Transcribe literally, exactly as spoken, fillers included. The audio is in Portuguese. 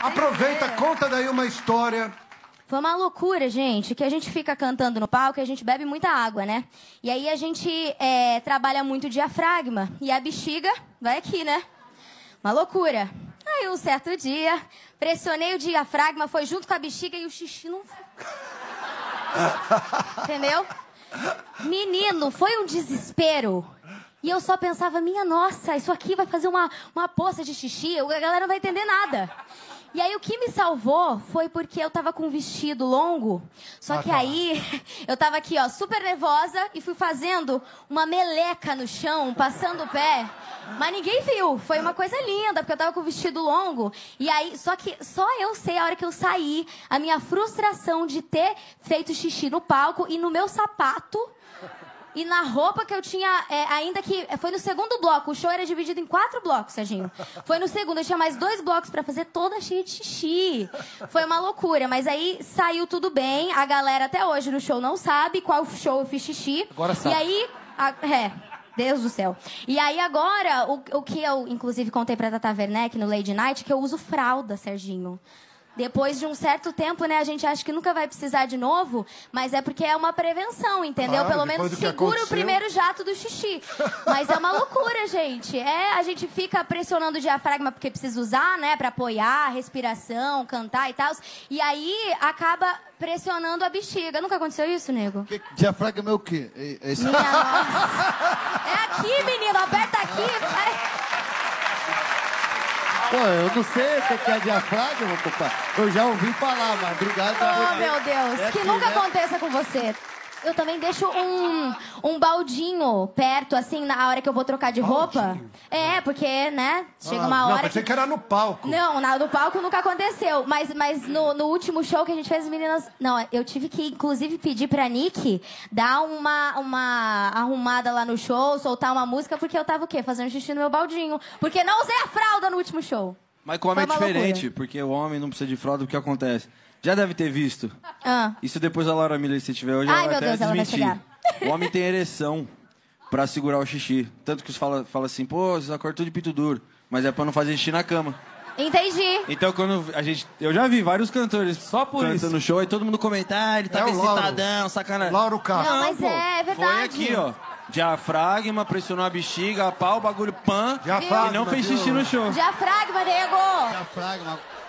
Aproveita, conta daí uma história. Foi uma loucura, gente, que a gente fica cantando no palco e a gente bebe muita água, né? E aí a gente é, trabalha muito o diafragma e a bexiga vai aqui, né? Uma loucura. Aí um certo dia, pressionei o diafragma, foi junto com a bexiga e o xixi não... Entendeu? Menino, foi um desespero. E eu só pensava, minha nossa, isso aqui vai fazer uma, uma poça de xixi, a galera não vai entender nada. E aí o que me salvou foi porque eu tava com um vestido longo, só que aí eu tava aqui, ó, super nervosa e fui fazendo uma meleca no chão, passando o pé. Mas ninguém viu, foi uma coisa linda, porque eu tava com o vestido longo. E aí, só que só eu sei a hora que eu saí, a minha frustração de ter feito xixi no palco e no meu sapato... E na roupa que eu tinha, é, ainda que... Foi no segundo bloco. O show era dividido em quatro blocos, Serginho. Foi no segundo. Eu tinha mais dois blocos pra fazer, toda cheia de xixi. Foi uma loucura. Mas aí saiu tudo bem. A galera até hoje no show não sabe qual show eu fiz xixi. Agora sabe. E aí... A, é... Deus do céu. E aí agora, o, o que eu, inclusive, contei pra Tata Werneck no Lady Night, que eu uso fralda, Serginho. Depois de um certo tempo, né, a gente acha que nunca vai precisar de novo, mas é porque é uma prevenção, entendeu? Claro, Pelo menos segura o primeiro jato do xixi. Mas é uma loucura, gente. É, a gente fica pressionando o diafragma porque precisa usar, né, pra apoiar a respiração, cantar e tal. E aí acaba pressionando a bexiga. Nunca aconteceu isso, nego? Que, diafragma é o quê? É, é, esse... Minha nossa. É aqui, menino. Aperta aqui. Vai. Pô, eu não sei o que é diafragma, compadre. Eu já ouvi falar, mas obrigado. Oh, meu Deus. É que aqui, nunca né? aconteça com você. Eu também deixo um, um baldinho perto, assim, na hora que eu vou trocar de roupa. Baldinho? É, porque, né, chega Ah, uma não, hora pensei que... que era no palco. Não, na, no palco nunca aconteceu. Mas, mas no, no último show que a gente fez, as meninas... Não, eu tive que, inclusive, pedir pra Nick dar uma, uma arrumada lá no show, soltar uma música, porque eu tava o quê? Fazendo xixi no meu baldinho. Porque não usei a fralda no último show. Mas com o homem é Foi uma diferente, loucura. porque o homem não precisa de fralda, o que acontece? Já deve ter visto. Ah. Isso depois a Laura Miller, se tiver hoje, Ai, ela vai meu até Deus, ela vai desmentir. chegar. O homem tem ereção pra segurar o xixi. Tanto que os fala, fala assim, pô, você acordou de pito duro. Mas é pra não fazer xixi na cama. Entendi. Então, quando a gente... Eu já vi vários cantores Só por cantando isso. no show e todo mundo comenta, ah, ele tá É o Lauro. excitadão, sacanagem. Lauro Castro. Não, mas pô, é, é verdade. Foi aqui, ó. Diafragma, pressionou a bexiga, a pau, o bagulho pan. Diafragma, E não fez viu? xixi no show. Diafragma, nego! Diafragma.